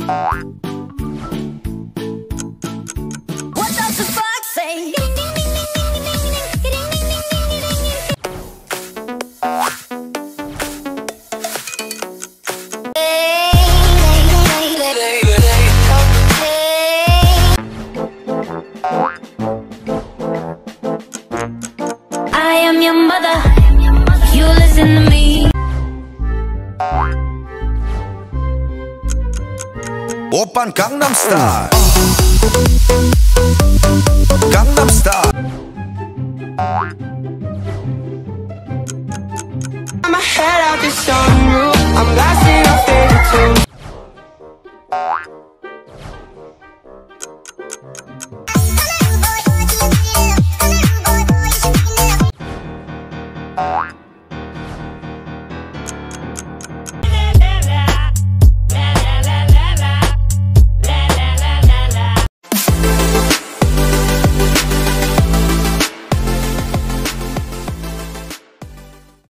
What does the fox say? I am your mother, you listen to me. Oppan Gangnam Style. Gangnam Style. I'ma head out the sunroof. I'm blasting our favorite tune.